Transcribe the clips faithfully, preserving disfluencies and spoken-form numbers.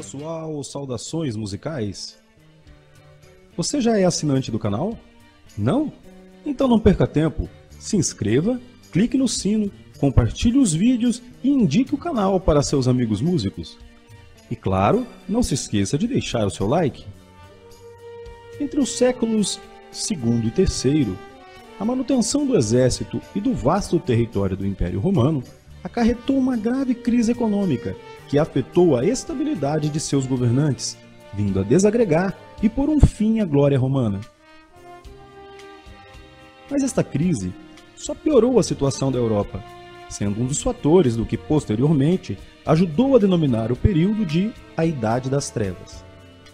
pessoal, saudações musicais. Você já é assinante do canal? Não? Então não perca tempo, se inscreva, clique no sino, compartilhe os vídeos e indique o canal para seus amigos músicos. E claro, não se esqueça de deixar o seu like. Entre os séculos segundo e terceiro, a manutenção do exército e do vasto território do Império Romano acarretou uma grave crise econômica que afetou a estabilidade de seus governantes, vindo a desagregar e pôr um fim à glória romana. Mas esta crise só piorou a situação da Europa, sendo um dos fatores do que posteriormente ajudou a denominar o período de a Idade das Trevas.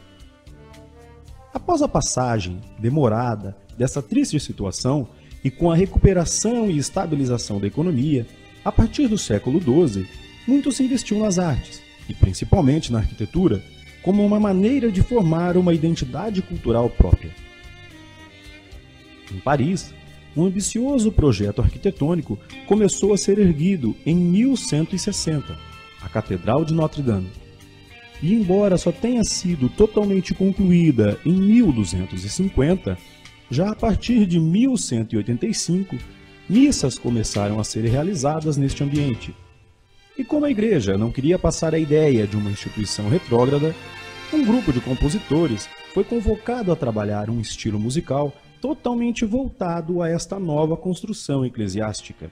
Após a passagem demorada dessa triste situação e com a recuperação e estabilização da economia, a partir do século doze, muito se investiu nas artes, e principalmente na arquitetura, como uma maneira de formar uma identidade cultural própria. Em Paris, um ambicioso projeto arquitetônico começou a ser erguido em mil cento e sessenta, a Catedral de Notre-Dame. E embora só tenha sido totalmente concluída em mil duzentos e cinquenta, já a partir de mil cento e oitenta e cinco, missas começaram a ser realizadas neste ambiente. E como a igreja não queria passar a ideia de uma instituição retrógrada, um grupo de compositores foi convocado a trabalhar um estilo musical totalmente voltado a esta nova construção eclesiástica.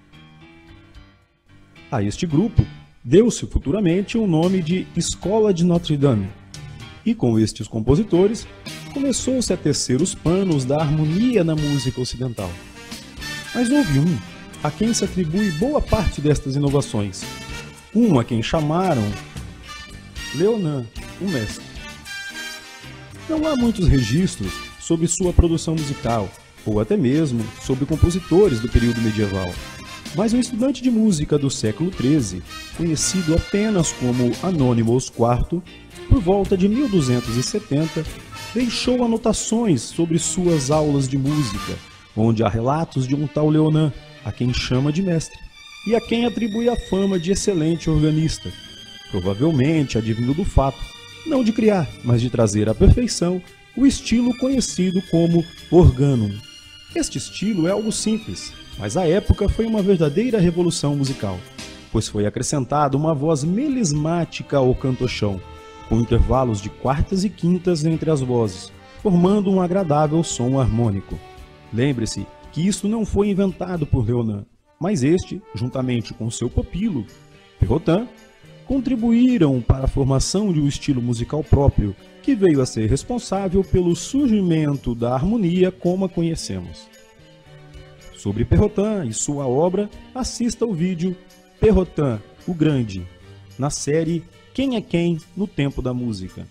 A este grupo deu-se futuramente o nome de Escola de Notre-Dame, e com estes compositores começou-se a tecer os panos da harmonia na música ocidental. Mas houve um a quem se atribui boa parte destas inovações, um a quem chamaram Leonin, o mestre. Não há muitos registros sobre sua produção musical, ou até mesmo sobre compositores do período medieval, mas um estudante de música do século treze, conhecido apenas como Anonymous quarto, por volta de mil duzentos e setenta, deixou anotações sobre suas aulas de música, onde há relatos de um tal Leonin, a quem chama de mestre, e a quem atribui a fama de excelente organista, provavelmente advindo do fato, não de criar, mas de trazer à perfeição o estilo conhecido como organum. Este estilo é algo simples, mas à época foi uma verdadeira revolução musical, pois foi acrescentada uma voz melismática ao cantochão, com intervalos de quartas e quintas entre as vozes, formando um agradável som harmônico. Lembre-se que isso não foi inventado por Leonin, mas este, juntamente com seu pupilo, Perrotin, contribuíram para a formação de um estilo musical próprio, que veio a ser responsável pelo surgimento da harmonia como a conhecemos. Sobre Perrotin e sua obra, assista ao vídeo Perrotin, o Grande, na série Quem é Quem no Tempo da Música.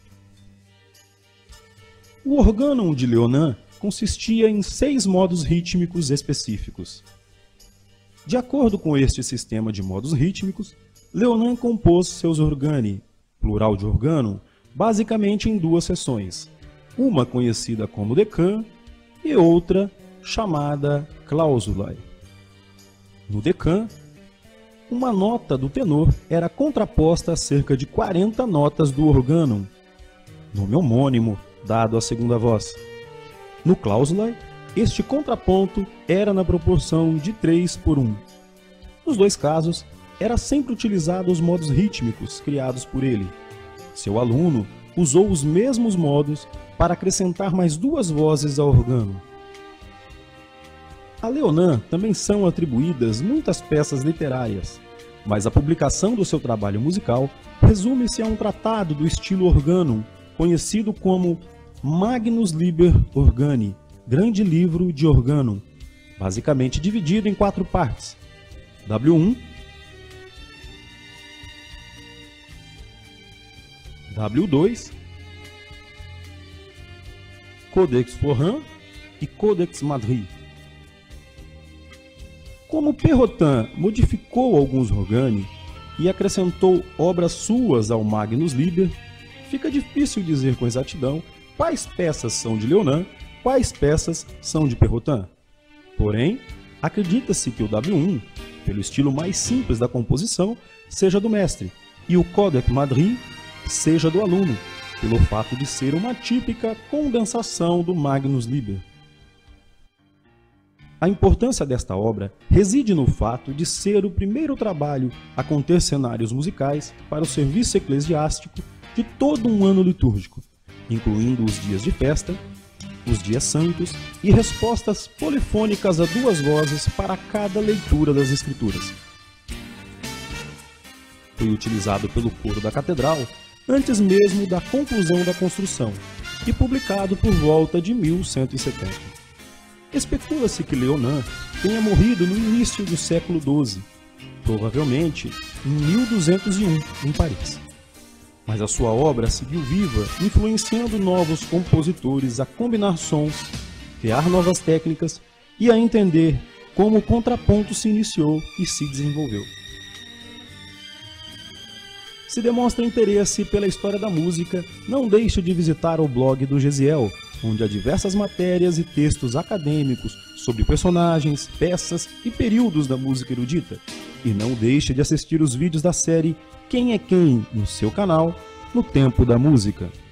O organum de Leonin consistia em seis modos rítmicos específicos. De acordo com este sistema de modos rítmicos, Leonin compôs seus organi, plural de organum, basicamente em duas seções, uma conhecida como decã e outra chamada clausulae. No decã, uma nota do tenor era contraposta a cerca de quarenta notas do organum, nome homônimo dado à segunda voz. No clausulae, este contraponto era na proporção de três por um. Nos dois casos, era sempre utilizado os modos rítmicos criados por ele. Seu aluno usou os mesmos modos para acrescentar mais duas vozes ao organum. A Leonin também são atribuídas muitas peças literárias, mas a publicação do seu trabalho musical resume-se a um tratado do estilo organum, conhecido como Magnus Liber Organi, Grande Livro de Organum, basicamente dividido em quatro partes: W um, W dois, Codex Florent e Codex Madrid. Como Perrotin modificou alguns organi e acrescentou obras suas ao Magnus Liber, fica difícil dizer com exatidão quais peças são de Leonin, quais peças são de Perrotin. Porém, acredita-se que o W um, pelo estilo mais simples da composição, seja do mestre, e o Codex Madrid seja do aluno, pelo fato de ser uma típica condensação do Magnus Liber. A importância desta obra reside no fato de ser o primeiro trabalho a conter cenários musicais para o serviço eclesiástico de todo um ano litúrgico, incluindo os dias de festa, os dias santos e respostas polifônicas a duas vozes para cada leitura das Escrituras. Foi utilizado pelo coro da catedral antes mesmo da conclusão da construção e publicado por volta de mil cento e setenta. Especula-se que Leonin tenha morrido no início do século doze, provavelmente em mil duzentos e um, em Paris. Mas a sua obra seguiu viva, influenciando novos compositores a combinar sons, criar novas técnicas e a entender como o contraponto se iniciou e se desenvolveu. Se demonstra interesse pela história da música, não deixe de visitar o blog do Gesiel, onde há diversas matérias e textos acadêmicos sobre personagens, peças e períodos da música erudita. E não deixe de assistir os vídeos da série Quem é Quem no seu canal, no Tempo da Música.